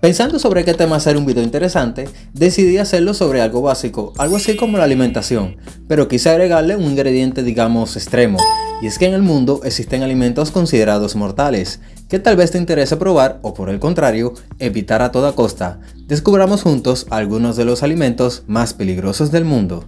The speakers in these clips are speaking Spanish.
Pensando sobre qué tema hacer un video interesante, decidí hacerlo sobre algo básico, algo así como la alimentación, pero quise agregarle un ingrediente digamos extremo, y es que en el mundo existen alimentos considerados mortales, que tal vez te interese probar o por el contrario, evitar a toda costa. Descubramos juntos algunos de los alimentos más peligrosos del mundo.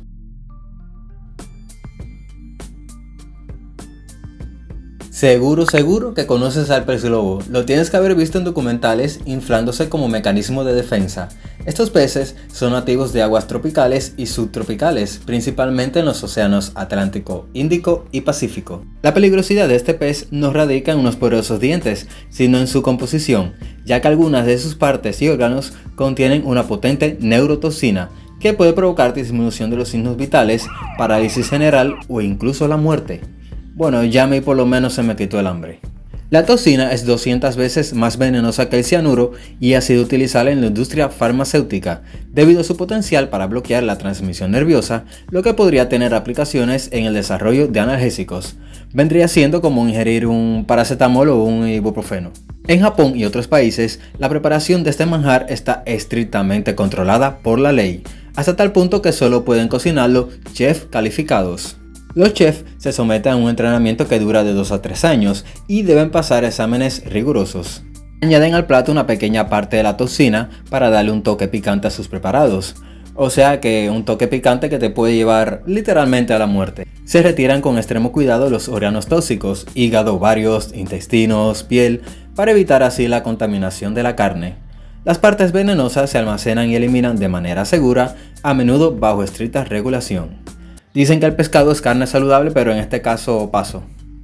Seguro que conoces al pez globo, lo tienes que haber visto en documentales inflándose como mecanismo de defensa. Estos peces son nativos de aguas tropicales y subtropicales, principalmente en los océanos Atlántico, Índico y Pacífico. La peligrosidad de este pez no radica en unos poderosos dientes, sino en su composición, ya que algunas de sus partes y órganos contienen una potente neurotoxina, que puede provocar disminución de los signos vitales, parálisis general o incluso la muerte. Bueno, ya a mí por lo menos se me quitó el hambre. La toxina es 200 veces más venenosa que el cianuro y ha sido utilizada en la industria farmacéutica debido a su potencial para bloquear la transmisión nerviosa, lo que podría tener aplicaciones en el desarrollo de analgésicos. Vendría siendo como ingerir un paracetamol o un ibuprofeno. En Japón y otros países, la preparación de este manjar está estrictamente controlada por la ley, hasta tal punto que solo pueden cocinarlo chefs calificados. Los chefs se someten a un entrenamiento que dura de 2 a 3 años y deben pasar exámenes rigurosos. Añaden al plato una pequeña parte de la toxina para darle un toque picante a sus preparados, o sea que un toque picante que te puede llevar literalmente a la muerte. Se retiran con extremo cuidado los órganos tóxicos, hígado, ovarios, intestinos, piel, para evitar así la contaminación de la carne. Las partes venenosas se almacenan y eliminan de manera segura, a menudo bajo estricta regulación. Dicen que el pescado es carne saludable, pero en este caso paso.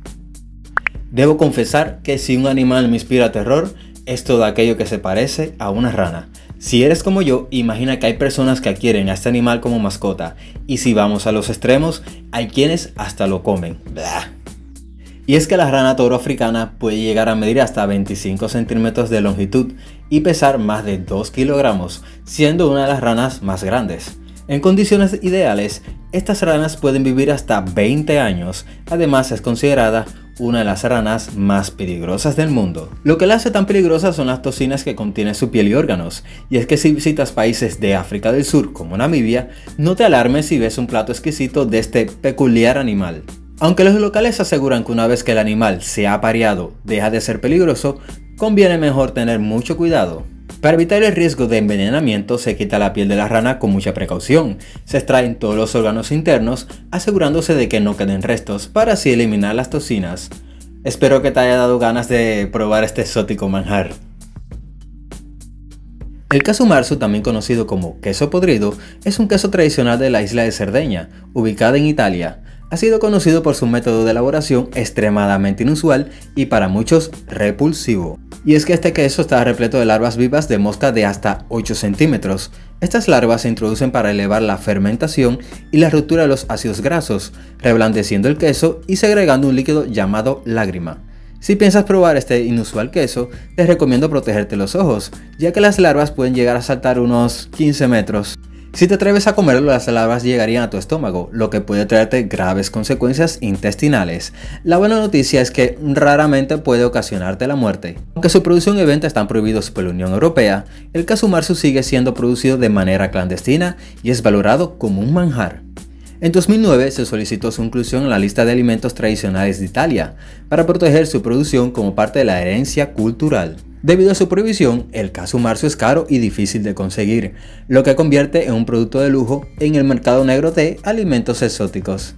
Debo confesar que si un animal me inspira terror, es todo aquello que se parece a una rana. Si eres como yo, imagina que hay personas que adquieren a este animal como mascota, y si vamos a los extremos, hay quienes hasta lo comen. Blah. Y es que la rana toro africana puede llegar a medir hasta 25 centímetros de longitud y pesar más de 2 kilogramos, siendo una de las ranas más grandes. En condiciones ideales, estas ranas pueden vivir hasta 20 años, además es considerada una de las ranas más peligrosas del mundo. Lo que la hace tan peligrosa son las toxinas que contiene su piel y órganos, y es que si visitas países de África del Sur como Namibia, no te alarmes si ves un plato exquisito de este peculiar animal. Aunque los locales aseguran que una vez que el animal se ha apareado deja de ser peligroso, conviene mejor tener mucho cuidado. Para evitar el riesgo de envenenamiento se quita la piel de la rana con mucha precaución, se extraen todos los órganos internos asegurándose de que no queden restos para así eliminar las toxinas. Espero que te haya dado ganas de probar este exótico manjar. El queso marzo, también conocido como queso podrido, es un queso tradicional de la isla de Cerdeña, ubicada en Italia. Ha sido conocido por su método de elaboración extremadamente inusual y para muchos repulsivo. Y es que este queso está repleto de larvas vivas de mosca de hasta 8 centímetros. Estas larvas se introducen para elevar la fermentación y la ruptura de los ácidos grasos, reblandeciendo el queso y segregando un líquido llamado lágrima. Si piensas probar este inusual queso, te recomiendo protegerte los ojos, ya que las larvas pueden llegar a saltar unos 15 metros. Si te atreves a comerlo, las larvas llegarían a tu estómago, lo que puede traerte graves consecuencias intestinales. La buena noticia es que raramente puede ocasionarte la muerte. Aunque su producción y venta están prohibidos por la Unión Europea, el queso marzo sigue siendo producido de manera clandestina y es valorado como un manjar. En 2009 se solicitó su inclusión en la lista de alimentos tradicionales de Italia, para proteger su producción como parte de la herencia cultural. Debido a su prohibición, el queso marzo es caro y difícil de conseguir, lo que convierte en un producto de lujo en el mercado negro de alimentos exóticos.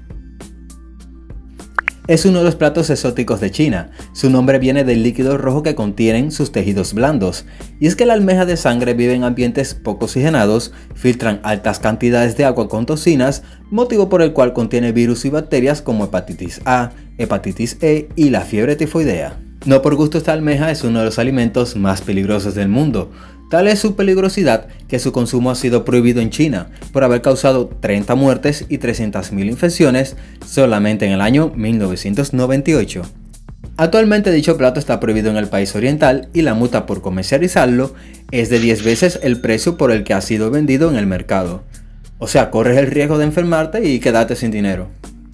Es uno de los platos exóticos de China. Su nombre viene del líquido rojo que contienen sus tejidos blandos. Y es que la almeja de sangre vive en ambientes poco oxigenados, filtran altas cantidades de agua con toxinas, motivo por el cual contiene virus y bacterias como hepatitis A, hepatitis E y la fiebre tifoidea. No por gusto esta almeja es uno de los alimentos más peligrosos del mundo. Tal es su peligrosidad que su consumo ha sido prohibido en China por haber causado 30 muertes y 300.000 infecciones solamente en el año 1998. Actualmente dicho plato está prohibido en el país oriental y la multa por comercializarlo es de 10 veces el precio por el que ha sido vendido en el mercado. O sea, corres el riesgo de enfermarte y quedarte sin dinero.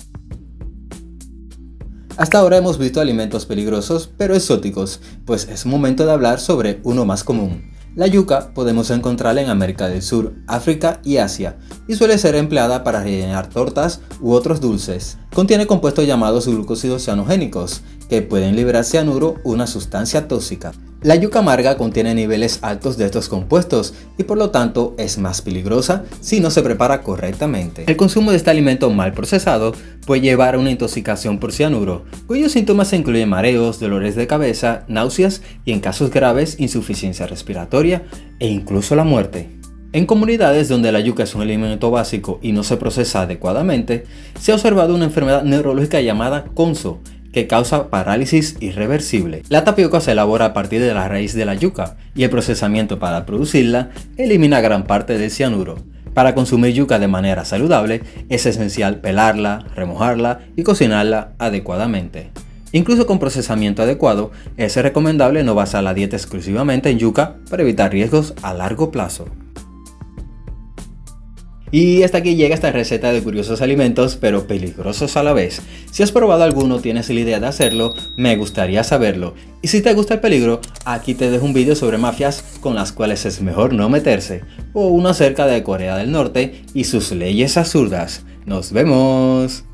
Hasta ahora hemos visto alimentos peligrosos pero exóticos, pues es momento de hablar sobre uno más común, La yuca podemos encontrarla en América del Sur, África y Asia, y suele ser empleada para rellenar tortas u otros dulces. Contiene compuestos llamados glucósidos cianogénicos, que pueden liberar cianuro, una sustancia tóxica. La yuca amarga contiene niveles altos de estos compuestos y por lo tanto es más peligrosa si no se prepara correctamente. El consumo de este alimento mal procesado puede llevar a una intoxicación por cianuro, cuyos síntomas incluyen mareos, dolores de cabeza, náuseas y en casos graves insuficiencia respiratoria e incluso la muerte. En comunidades donde la yuca es un alimento básico y no se procesa adecuadamente, se ha observado una enfermedad neurológica llamada CONSO, que causa parálisis irreversible. La tapioca se elabora a partir de la raíz de la yuca y el procesamiento para producirla elimina gran parte del cianuro. Para consumir yuca de manera saludable es esencial pelarla, remojarla y cocinarla adecuadamente. Incluso con procesamiento adecuado, es recomendable no basar la dieta exclusivamente en yuca para evitar riesgos a largo plazo. Y hasta aquí llega esta receta de curiosos alimentos, pero peligrosos a la vez. Si has probado alguno o tienes la idea de hacerlo, me gustaría saberlo. Y si te gusta el peligro, aquí te dejo un vídeo sobre mafias con las cuales es mejor no meterse, o uno acerca de Corea del Norte y sus leyes absurdas. ¡Nos vemos!